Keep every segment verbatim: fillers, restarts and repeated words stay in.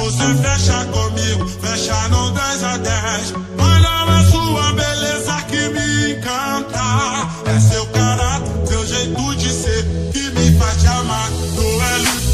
Você fecha comigo, fecha no dez a dez. Mas não é sua beleza que me encanta, é seu caráter, seu jeito de ser que me faz te amar. Tu é lindo.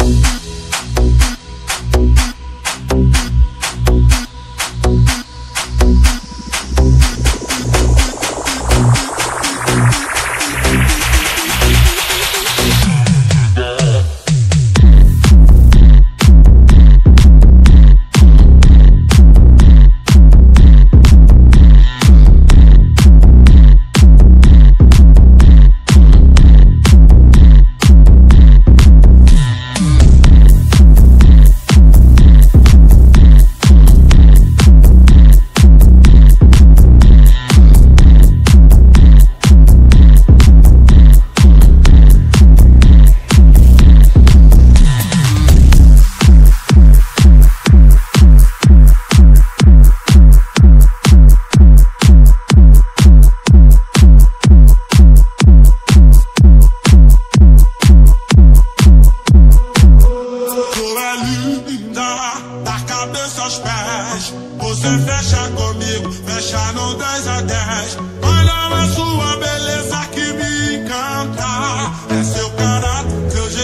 Você fecha comigo, fecha no dez a dez. Mas não é sua beleza que me encanta, é seu caráter, seu jeito